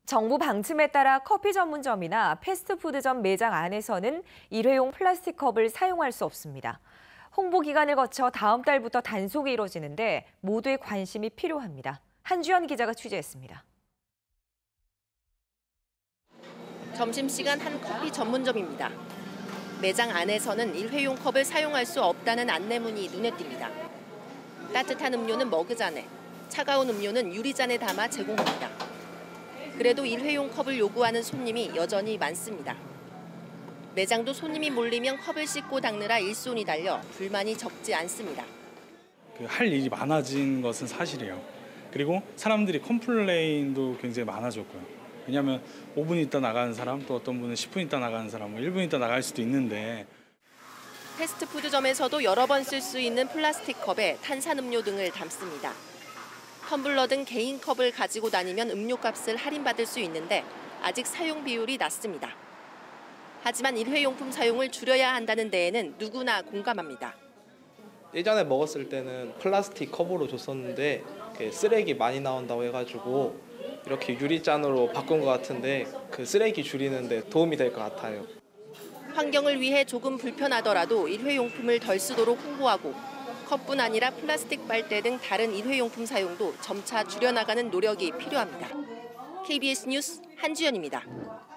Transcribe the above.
정부 방침에 따라 커피 전문점이나 패스트푸드점 매장 안에서는 일회용 플라스틱 컵을 사용할 수 없습니다. 홍보 기간을 거쳐 다음 달부터 단속이 이뤄지는데 모두의 관심이 필요합니다. 한주연 기자가 취재했습니다. 점심시간 한 커피 전문점입니다. 매장 안에서는 일회용 컵을 사용할 수 없다는 안내문이 눈에 띕니다. 따뜻한 음료는 머그잔에, 차가운 음료는 유리잔에 담아 제공합니다. 그래도 일회용 컵을 요구하는 손님이 여전히 많습니다. 매장도 손님이 몰리면 컵을 씻고 닦느라 일손이 달려 불만이 적지 않습니다. 할 일이 많아진 것은 사실이에요. 그리고 사람들이 컴플레인도 굉장히 많아졌고요. 왜냐하면 5분 있다 나가는 사람, 또 어떤 분은 10분 있다 나가는 사람, 1분 있다 나갈 수도 있는데. 패스트푸드점에서도 여러 번 쓸 수 있는 플라스틱 컵에 탄산음료 등을 담습니다. 텀블러 등 개인 컵을 가지고 다니면 음료값을 할인받을 수 있는데 아직 사용 비율이 낮습니다. 하지만 일회용품 사용을 줄여야 한다는 데에는 누구나 공감합니다. 예전에 먹었을 때는 플라스틱 컵으로 줬었는데 쓰레기 많이 나온다고 해가지고 이렇게 유리잔으로 바꾼 것 같은데 그 쓰레기 줄이는 데 도움이 될 것 같아요. 환경을 위해 조금 불편하더라도 일회용품을 덜 쓰도록 홍보하고 컵뿐 아니라 플라스틱 빨대 등 다른 일회용품 사용도 점차 줄여나가는 노력이 필요합니다. KBS 뉴스 한주연입니다.